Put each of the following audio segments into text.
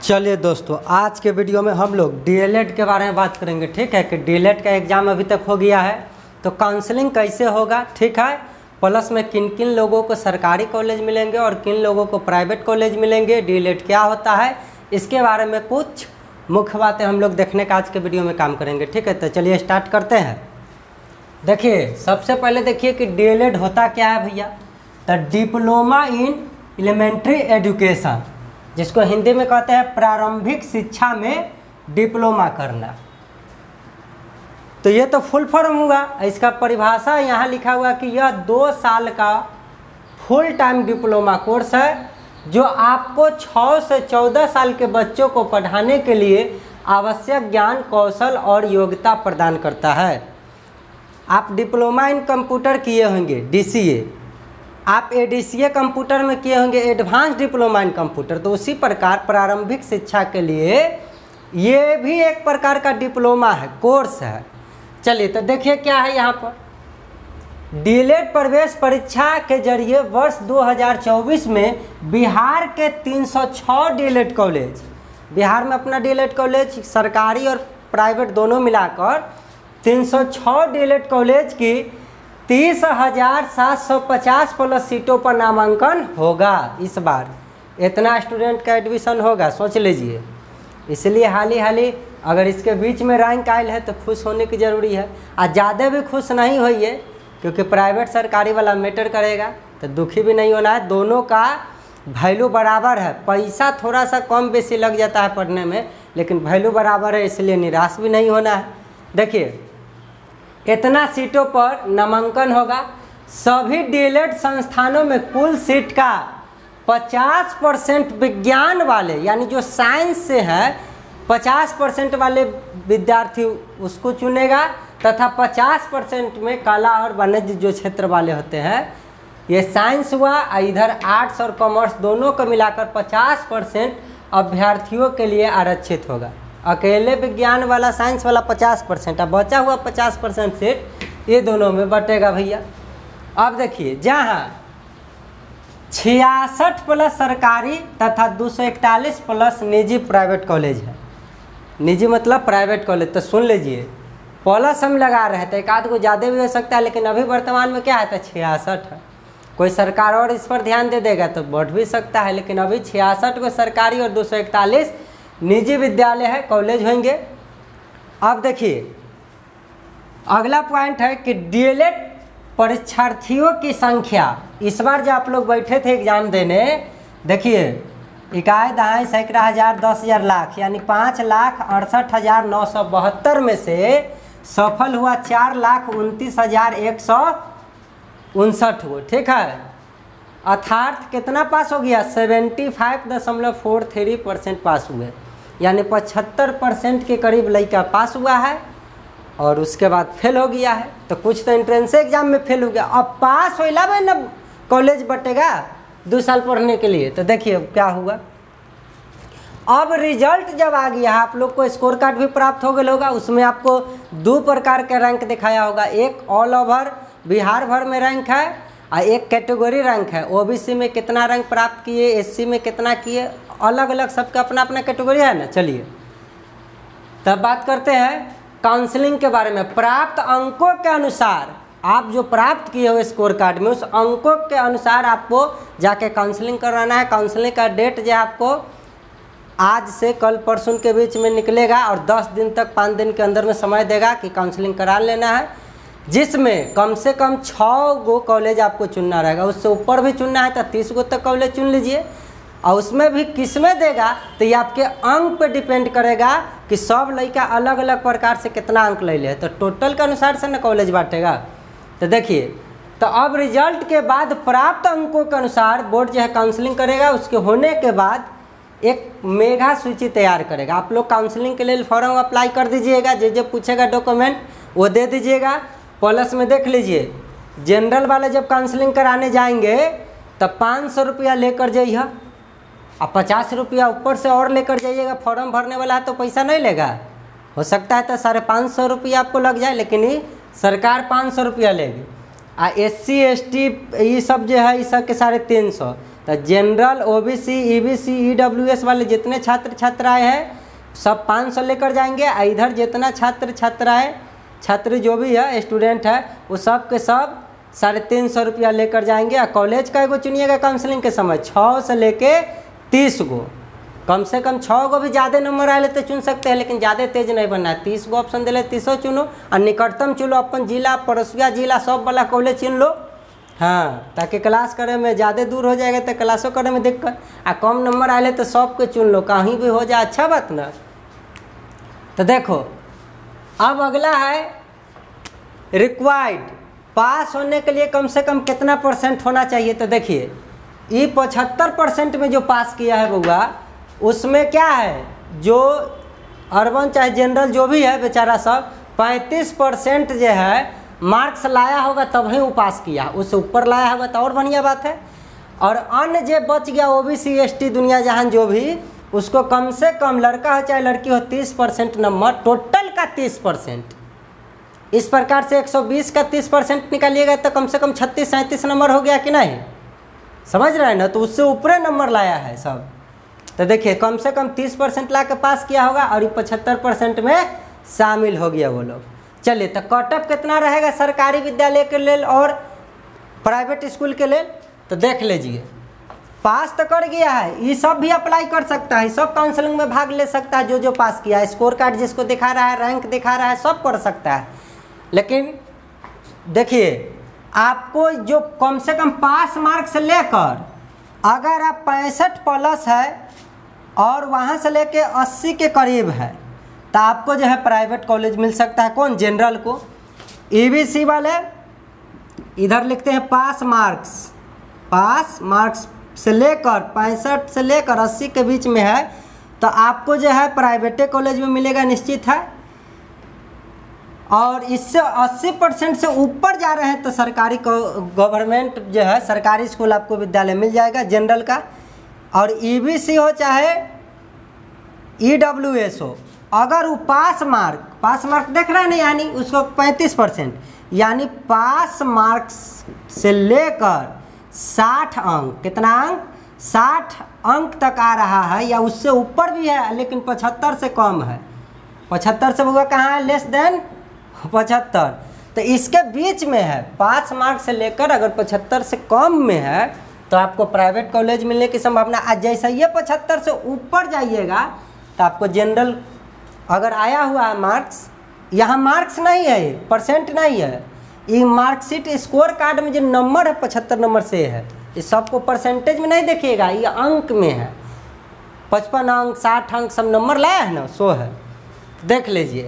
चलिए दोस्तों, आज के वीडियो में हम लोग डीएलएड के बारे में बात करेंगे। ठीक है कि डीएलएड का एग्ज़ाम अभी तक हो गया है, तो काउंसलिंग कैसे होगा, ठीक है, प्लस में किन किन लोगों को सरकारी कॉलेज मिलेंगे और किन लोगों को प्राइवेट कॉलेज मिलेंगे, डीएलएड क्या होता है, इसके बारे में कुछ मुख्य बातें हम लोग देखने का आज के वीडियो में काम करेंगे। ठीक है, तो चलिए स्टार्ट करते हैं। देखिए, सबसे पहले देखिए कि डीएलएड होता क्या है भैया। तो डिप्लोमा इन एलिमेंट्री एजुकेशन, जिसको हिंदी में कहते हैं प्रारंभिक शिक्षा में डिप्लोमा करना। तो ये तो फुल फॉर्म हुआ। इसका परिभाषा यहाँ लिखा हुआ कि यह 2 साल का फुल टाइम डिप्लोमा कोर्स है जो आपको 6 से 14 साल के बच्चों को पढ़ाने के लिए आवश्यक ज्ञान, कौशल और योग्यता प्रदान करता है। आप डिप्लोमा इन कंप्यूटर किए होंगे, डीसीए, आप एडीसीए कंप्यूटर में किए होंगे, एडवांस डिप्लोमा इन कंप्यूटर। तो उसी प्रकार प्रारंभिक शिक्षा के लिए ये भी एक प्रकार का डिप्लोमा है, कोर्स है। चलिए तो देखिए क्या है यहाँ पर। डीएलएड प्रवेश परीक्षा के जरिए वर्ष 2024 में बिहार के 306 डीएलएड कॉलेज, बिहार में अपना डीएलएड कॉलेज सरकारी और प्राइवेट दोनों मिलाकर 306 डीएलएड कॉलेज की 30,750 प्लस सीटों पर नामांकन होगा। इस बार इतना स्टूडेंट का एडमिशन होगा, सोच लीजिए। इसलिए हाल ही अगर इसके बीच में रैंक आयल है तो खुश होने की ज़रूरी है। और ज़्यादा भी खुश नहीं होइए, क्योंकि प्राइवेट सरकारी वाला मैटर करेगा, तो दुखी भी नहीं होना है। दोनों का वैल्यू बराबर है। पैसा थोड़ा सा कम बेसी लग जाता है पढ़ने में, लेकिन वैल्यू बराबर है, इसलिए निराश भी नहीं होना है। देखिए, इतना सीटों पर नामांकन होगा। सभी डीएलएड संस्थानों में कुल सीट का 50% विज्ञान वाले, यानी जो साइंस से है 50% वाले विद्यार्थी उसको चुनेगा, तथा 50% में कला और वाणिज्य जो क्षेत्र वाले होते हैं, ये साइंस हुआ, इधर आर्ट्स और कॉमर्स दोनों को मिलाकर 50% अभ्यर्थियों के लिए आरक्षित होगा। अकेले विज्ञान वाला, साइंस वाला 50%, अब बचा हुआ 50% सीट ये दोनों में बटेगा भैया। अब देखिए, जहाँ 66 प्लस सरकारी तथा 241 प्लस निजी प्राइवेट कॉलेज है। निजी मतलब प्राइवेट कॉलेज, तो सुन लीजिए, प्लस हम लगा रहे थे, एक आध को ज़्यादा भी हो सकता है, लेकिन अभी वर्तमान में क्या है, तो 66 है। कोई सरकार और इस पर ध्यान दे देगा तो बढ़ भी सकता है, लेकिन अभी 66 को सरकारी और 241 निजी विद्यालय है, कॉलेज होंगे। अब देखिए, अगला पॉइंट है कि डीएलएड परीक्षार्थियों की संख्या। इस बार जो आप लोग बैठे थे एग्जाम देने, देखिए, इकाई दहाई सैकड़ा हज़ार 10,000 लाख, यानी 5,68,972 में से सफल हुआ 4,29,159 वो। ठीक है, अर्थात कितना पास हो गया, 75.43% पास हुए, यानी 75% के करीब लड़का पास हुआ है और उसके बाद फेल हो गया है। तो कुछ तो एंट्रेंस एग्जाम में फेल हो गया, अब पास होला में ना कॉलेज बटेगा 2 साल पढ़ने के लिए। तो देखिए क्या हुआ। अब रिजल्ट जब आ गया, आप लोग को स्कोर कार्ड भी प्राप्त हो गया होगा। उसमें आपको 2 प्रकार के रैंक दिखाया होगा। एक ऑल ओवर बिहार भर में रैंक है और एक कैटेगरी रैंक है। ओबीसी में कितना रैंक प्राप्त किए, एससी में कितना किए, अलग अलग सबका अपना अपना कैटेगरी है ना। चलिए तब बात करते हैं काउंसलिंग के बारे में। प्राप्त अंकों के अनुसार, आप जो प्राप्त किए हो स्कोर कार्ड में, उस अंकों के अनुसार आपको जाके काउंसलिंग कराना है। काउंसलिंग का डेट जो है आपको आज से कल परसों के बीच में निकलेगा और 10 दिन तक, 5 दिन के अंदर में समय देगा कि काउंसलिंग करा लेना है, जिसमें कम से कम 6 गो कॉलेज आपको चुनना रहेगा। उससे ऊपर भी चुनना है तो 30 गो तक कॉलेज चुन लीजिए। और उसमें भी किसमें देगा तो ये आपके अंक पे डिपेंड करेगा कि सब लड़का अलग अलग प्रकार से कितना अंक ले ले, तो टोटल के अनुसार से ना कॉलेज बांटेगा। तो देखिए, तो अब रिजल्ट के बाद प्राप्त अंकों के अनुसार बोर्ड जो है काउंसलिंग करेगा। उसके होने के बाद एक मेगा सूची तैयार करेगा। आप लोग काउंसलिंग के लिए फॉर्म अप्लाई कर दीजिएगा, जो पूछेगा डॉक्यूमेंट वो दे दीजिएगा। प्लस में देख लीजिए, जनरल वाले जब काउंसलिंग कराने जाएंगे तब 500 रुपया लेकर जाइए, और 50 रुपया ऊपर से और लेकर जाइएगा। फॉर्म भरने वाला है तो पैसा नहीं लेगा, हो सकता है तो 550 रुपया आपको लग जाए, लेकिन ये सरकार 500 रुपया लेगी। आ SC ST ये सब जो है, इस सब के 350। तो जनरल, ओबीसी, ईबीसी, ईडब्ल्यूएस वाले जितने छात्र छात्राएं हैं सब 500 लेकर जाएंगे। इधर जितना छात्र छात्राएं, छात्र जो भी है स्टूडेंट है, वो सब के सब 350 रुपया लेकर जाएंगे। और कॉलेज का एगो चुनिएगा काउंसलिंग के समय 6 से लेके 30 गो, कम से कम 6 गो भी ज़्यादा नंबर आए तो चुन सकते हैं, लेकिन ज़्यादा तेज नहीं बनना है। 30 गो ऑप्शन दिले, 30 चुनो और निकटतम चुनो अपन जिला, पड़ोसिया जिला सब वाला कॉलेज चुन लो। हाँ, ताकि क्लास करे में ज़्यादा दूर हो जाएगा तो क्लासों करे में दिक्कत। आ कम नंबर आए तो सबके चुन लो, कहीं भी हो जाए, अच्छा बात ना। तो देखो अब अगला है रिक्वायर्ड, पास होने के लिए कम से कम कितना % होना चाहिए। तो देखिए ये 75% में जो पास किया है बउआ, उसमें क्या है, जो अर्बन चाहे जनरल जो भी है बेचारा सब 35% जो है मार्क्स लाया होगा तब ही वो पास किया, उससे ऊपर लाया होगा तो और बढ़िया बात है। और अन्य जो बच गया ओबीसी एसटी दुनिया जहान जो भी, उसको कम से कम लड़का हो चाहे लड़की हो 30% नंबर, टोटल का 30%। इस प्रकार से 120 का 30% निकालिएगा तो कम से कम 36-37 नंबर हो गया कि नहीं, समझ रहे हैं ना। तो उससे ऊपर नंबर लाया है सब। तो देखिए कम से कम 30% ला के पास किया होगा और ये 75% में शामिल हो गया वो लोग। चलिए तो कट ऑफ कितना रहेगा सरकारी विद्यालय के लिए और प्राइवेट स्कूल के लिए, तो देख लीजिए। पास तो कर गया है, ये सब भी अप्लाई कर सकता है, सब काउंसलिंग में भाग ले सकता है, जो पास किया है, स्कोर कार्ड जिसको दिखा रहा है, रैंक दिखा रहा है, सब कर सकता है। लेकिन देखिए आपको जो कम से कम पास मार्क से लेकर, अगर आप 65 प्लस है और वहाँ से लेके 80 के करीब है, तो आपको जो है प्राइवेट कॉलेज मिल सकता है। कौन? जनरल को। ईबीसी वाले इधर लिखते हैं पास मार्क्स से लेकर 65 से लेकर 80 के बीच में है, तो आपको जो है प्राइवेट कॉलेज में मिलेगा, निश्चित है। और इससे 80% से ऊपर जा रहे हैं तो सरकारी गवर्नमेंट जो है सरकारी स्कूल आपको विद्यालय मिल जाएगा जनरल का। और ईबीसी हो चाहे ईडब्ल्यूएस हो, अगर वो पास मार्क देख रहे हैं ना, यानी उसको 35%, यानी पास मार्क्स से लेकर 60 अंक, कितना अंक? 60 अंक तक आ रहा है या उससे ऊपर भी है, लेकिन 75 से कम है। 75 से हुआ कहाँ है? Less than 75। तो इसके बीच में है, पास मार्क से लेकर अगर 75 से कम में है तो आपको प्राइवेट कॉलेज मिलने की संभावना। आज जैसे ये 75 से ऊपर जाइएगा तो आपको जनरल, अगर आया हुआ है मार्क्स, यहाँ मार्क्स नहीं है, परसेंट नहीं है, ये मार्कशीट स्कोर कार्ड में जो नंबर है 75 नंबर से है, इस सबको परसेंटेज में नहीं देखिएगा, ये अंक में है। 55 अंक 60 अंक सब नंबर लाया है ना, 100 है, देख लीजिए।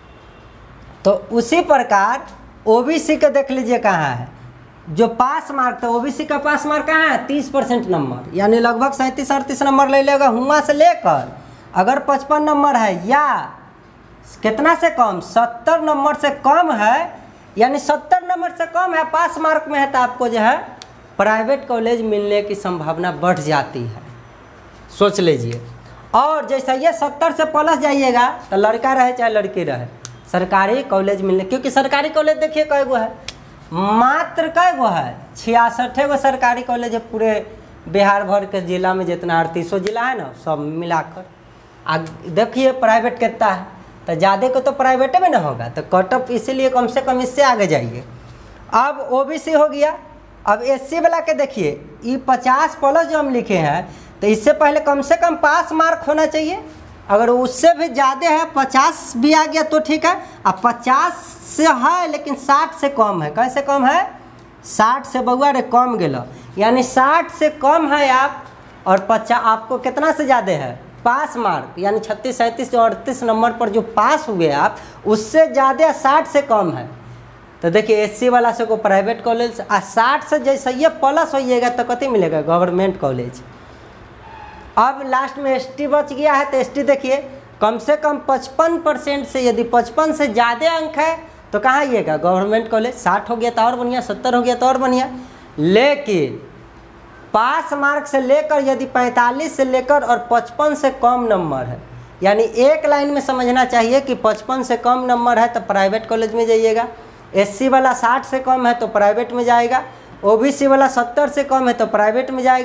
तो उसी प्रकार ओबीसी का देख लीजिए कहाँ है, जो पास मार्क था ओबीसी का पास मार्क कहाँ है? 30% नंबर, यानी लगभग 37-38 नंबर ले लेगा। हुआ से लेकर अगर 55 नंबर है या कितना से कम, 70 नंबर से कम है, यानी 70 नंबर से कम है, पास मार्क में है, तो आपको जो है प्राइवेट कॉलेज मिलने की संभावना बढ़ जाती है, सोच लीजिए। और जैसा ये 70 से प्लस जाइएगा तो लड़का रहे चाहे लड़की रहे, सरकारी कॉलेज मिलने, क्योंकि सरकारी कॉलेज देखिए कई गो है, मात्र कई गो है? 66 गो सरकारी कॉलेज है पूरे बिहार भर के जिला में, जितना 38 जिला है ना, सब मिलाकर। देखिए प्राइवेट कितना है, तो ज़्यादा को तो प्राइवेट में ना होगा, तो कट ऑफ इसीलिए कम से कम इससे आगे जाइए। अब ओबीसी हो गया। अब एससी वाला के देखिए, ये 50 प्लस जो हम लिखे हैं, तो इससे पहले कम से कम पास मार्क होना चाहिए। अगर उससे भी ज़्यादा है, 50 भी आ गया तो ठीक है। अब 50 से है लेकिन 60 से कम है। कैसे कम है? 60 से बउआ रे कम गेलो, यानी 60 से कम है आप, और 50 आपको कितना से ज़्यादा है? पास मार्क, यानी 36, 37, 38 नंबर पर जो पास हुए आप, उससे ज़्यादा 60 से कम है। तो देखिए एससी वाला से को प्राइवेट कॉलेज, 60 से जैसे ये प्लस होइएगा तो कति मिलेगा? Government college. अब लास्ट में एसटी बच गया है, तो एसटी देखिए कम से कम 55% से, यदि 55 से ज़्यादा अंक है तो कहाँ आइएगा? Government college. 60 हो गया तो और बढ़िया, 70 हो गया तो और बढ़िया। लेकिन पास मार्क से लेकर यदि 45 से लेकर और 55 से कम नंबर है, यानी एक लाइन में समझना चाहिए कि 55 से कम नंबर है तो प्राइवेट कॉलेज में जाइएगा। एससी वाला 60 से कम है तो प्राइवेट में जाएगा। ओबीसी वाला 70 से कम है तो प्राइवेट में जाएगा।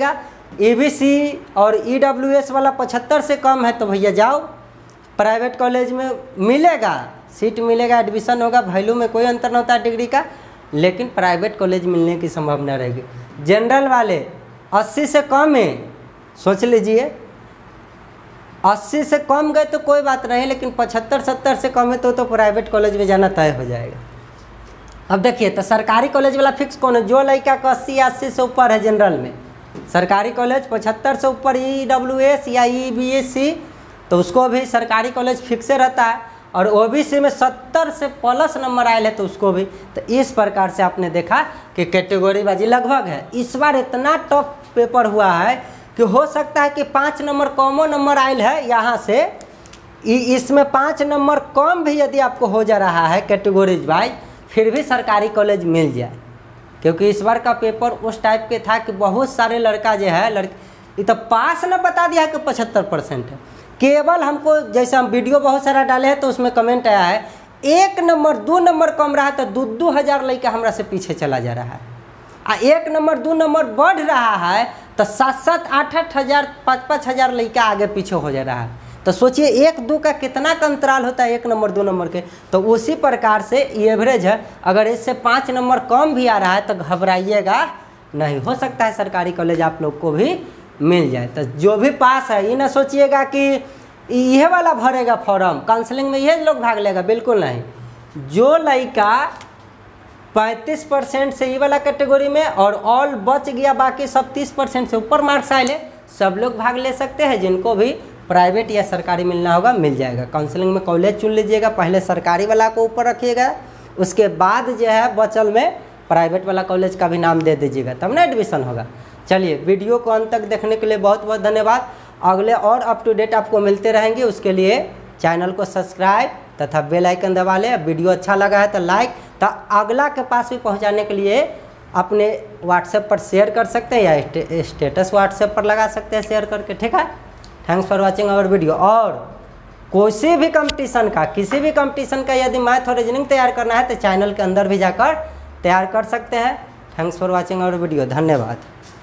EBC और EWS वाला 75 से कम है तो भैया जाओ प्राइवेट कॉलेज में, मिलेगा सीट, मिलेगा, एडमिशन होगा, वैल्यू में कोई अंतर नहीं होता डिग्री का, लेकिन प्राइवेट कॉलेज मिलने की संभावना रहेगी। जनरल वाले 80 से कम है, सोच लीजिए 80 से कम गए तो कोई बात नहीं, लेकिन 75-70 से कम है तो प्राइवेट कॉलेज में जाना तय हो जाएगा। अब देखिए तो सरकारी कॉलेज वाला फिक्स कौन है? जो लड़का का 80-80 से ऊपर है जनरल में, सरकारी कॉलेज 75 से ऊपर EWS या EBC तो उसको भी सरकारी कॉलेज फिक्स रहता है, और OBC में 70 से प्लस नंबर आए है तो उसको भी। तो इस प्रकार से आपने देखा कि कैटेगरी बाजी लगभग है। इस बार इतना टफ पेपर हुआ है कि हो सकता है कि 5 नंबर कॉमन नंबर आयल है यहाँ से, इसमें 5 नंबर कम भी यदि आपको हो जा रहा है कैटेगरीज वाइज, फिर भी सरकारी कॉलेज मिल जाए, क्योंकि इस बार का पेपर उस टाइप के था कि बहुत सारे लड़का जो है ये तो पास न बता दिया कि 75% है। केवल हमको जैसे हम वीडियो बहुत सारा डाले हैं तो उसमें कमेंट आया है 1 नंबर 2 नंबर कम रहा तो 2-2 हज़ार लड़का हमरा से पीछे चला जा रहा है, 1 नंबर 2 नंबर बढ़ रहा है तो 7-7 8-8 हज़ार 5-5 हज़ार लड़का आगे पीछे हो जा रहा है। तो सोचिए 1-2 का कितना का अंतराल होता है 1 नंबर 2 नंबर के। तो उसी प्रकार से एवरेज है, अगर इससे 5 नंबर कम भी आ रहा है तो घबराइएगा नहीं, हो सकता है सरकारी कॉलेज आप लोग को भी मिल जाए। तो जो भी पास है ये ना सोचिएगा कि यह वाला भरेगा फॉर्म, काउंसलिंग में यह लोग भाग लेगा, बिल्कुल नहीं। जो लड़का 35% से ये वाला कैटेगरी में और ऑल बच गया, बाकी सब 30% से ऊपर मार्क्स आए ले, सब लोग भाग ले सकते हैं। जिनको भी प्राइवेट या सरकारी मिलना होगा मिल जाएगा। काउंसलिंग में कॉलेज चुन लीजिएगा, पहले सरकारी वाला को ऊपर रखिएगा, उसके बाद जो है बचल में प्राइवेट वाला कॉलेज का भी नाम दे दीजिएगा, तब ना एडमिशन होगा। चलिए वीडियो को अंत तक देखने के लिए बहुत बहुत धन्यवाद। अगले और अप टू डेट आपको मिलते रहेंगे, उसके लिए चैनल को सब्सक्राइब तथा बेल आइकन दबा लें। वीडियो अच्छा लगा है तो लाइक, तो अगला के पास भी पहुंचाने के लिए अपने व्हाट्सएप पर शेयर कर सकते हैं या स्टेटस व्हाट्सएप पर लगा सकते हैं शेयर करके, ठीक है। Thanks for watching our video. और किसी भी कंपटीशन का यदि मैथ और रीजनिंग तैयार करना है तो चैनल के अंदर भी जाकर तैयार कर सकते हैं। Thanks for watching our video, धन्यवाद।